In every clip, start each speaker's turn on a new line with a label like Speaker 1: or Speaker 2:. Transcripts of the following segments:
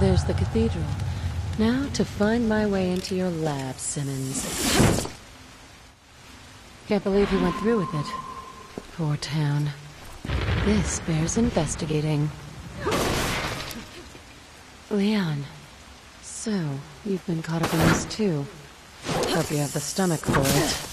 Speaker 1: There's the cathedral. Now to find my way into your lab, Simmons. Can't believe you went through with it. Poor town. This bears investigating. Leon. So, you've been caught up in this too. Hope you have the stomach for it.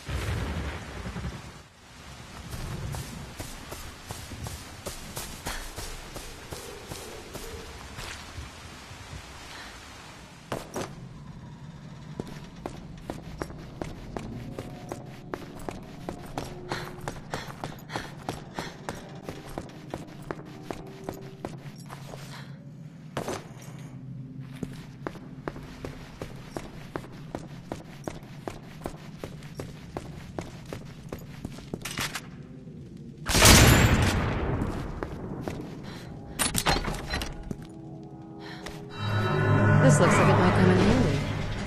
Speaker 1: This looks like it might come in handy.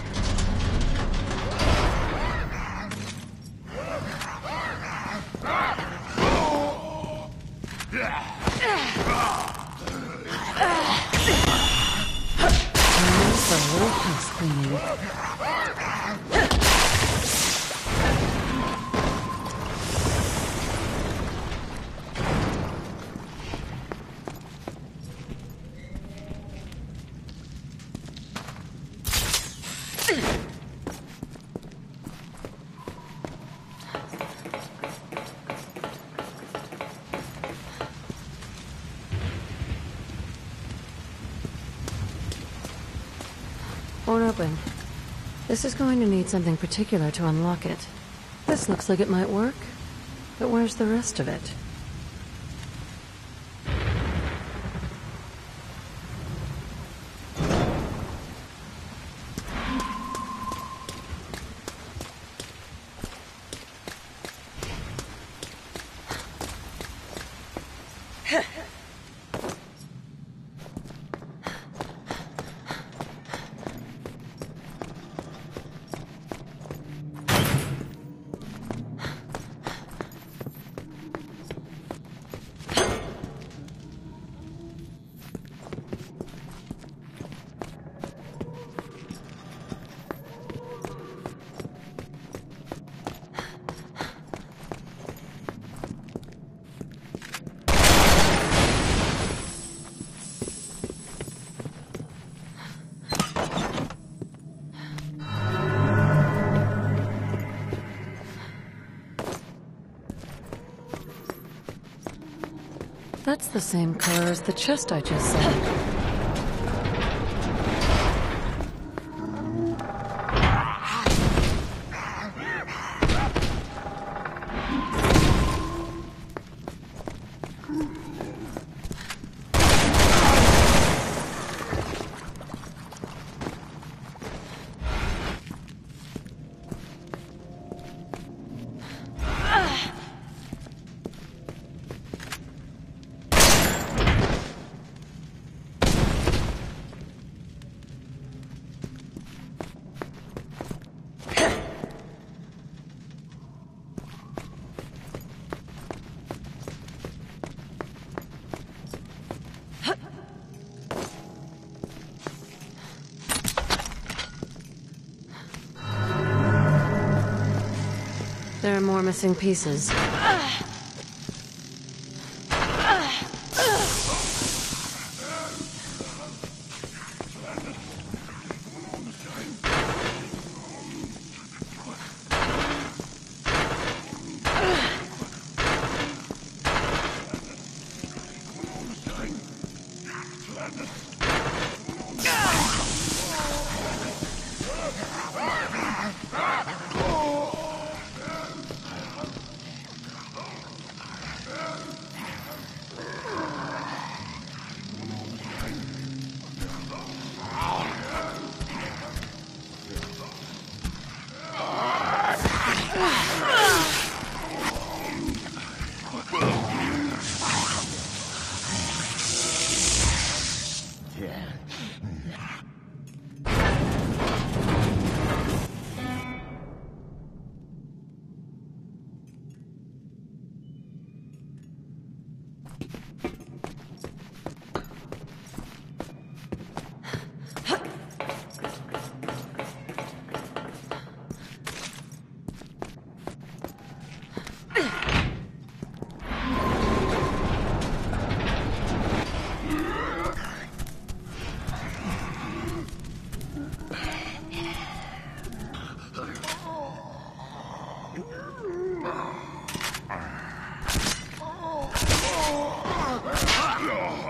Speaker 1: Time for a little house cleaning. Won't open. This is going to need something particular to unlock it. This looks like it might work, but where's the rest of it? That's the same color as the chest I just saw. There are more missing pieces.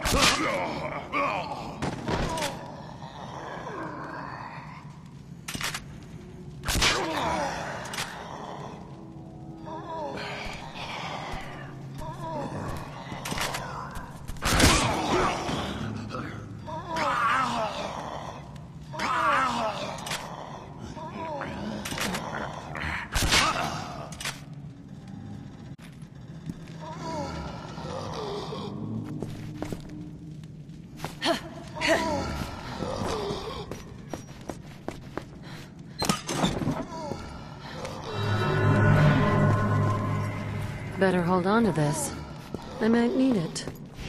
Speaker 1: Better hold on to this. I might need it.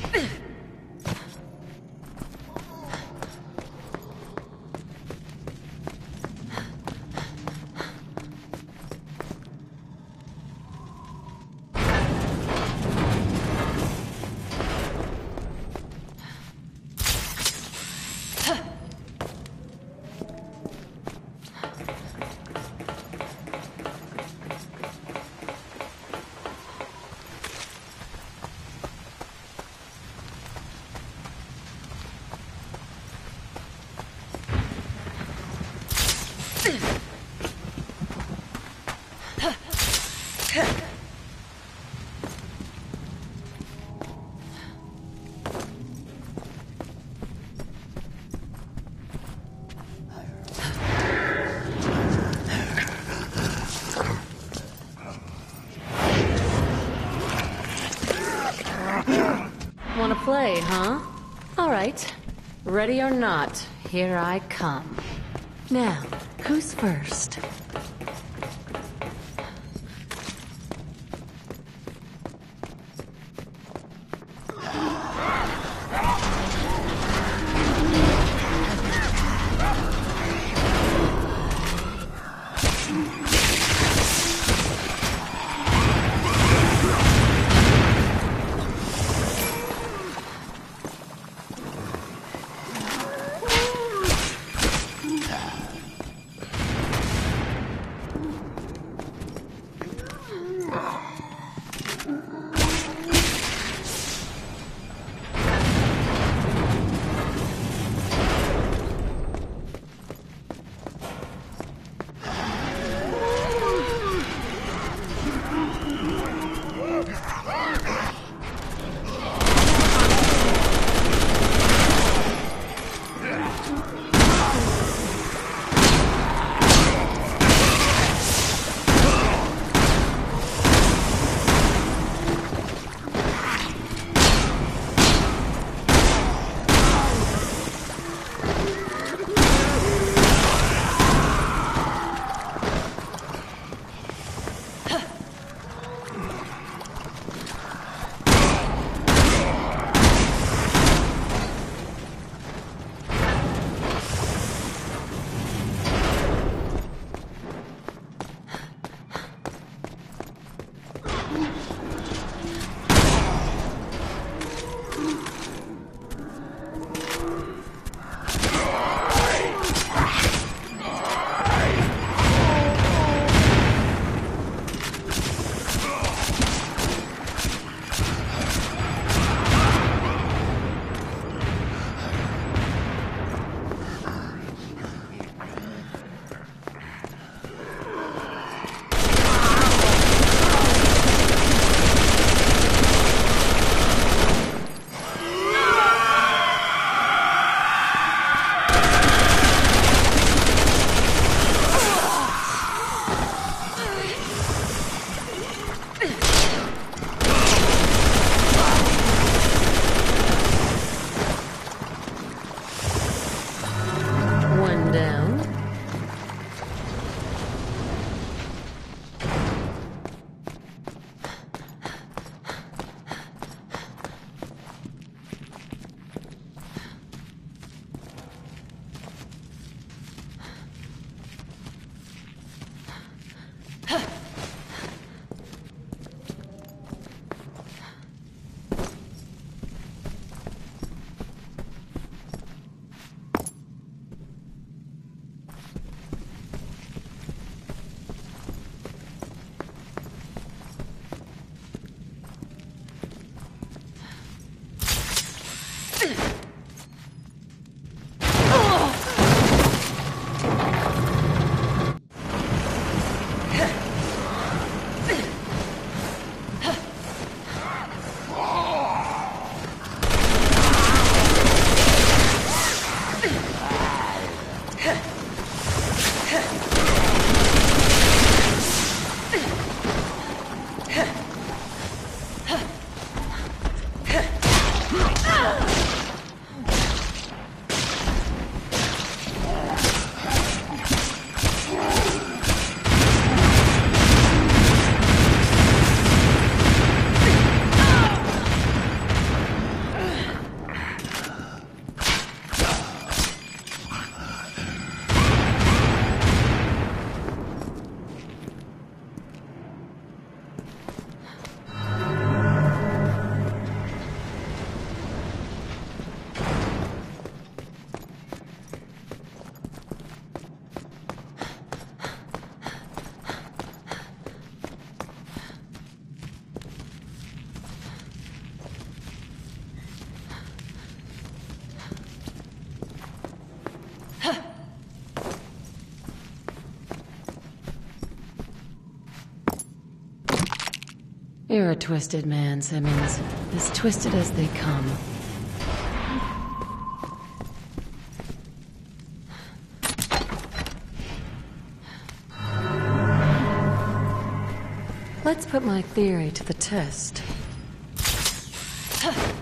Speaker 1: Wanna play, huh? All right. Ready or not, here I come. Now, who's first? You're a twisted man, Simmons. As twisted as they come. Let's put my theory to the test.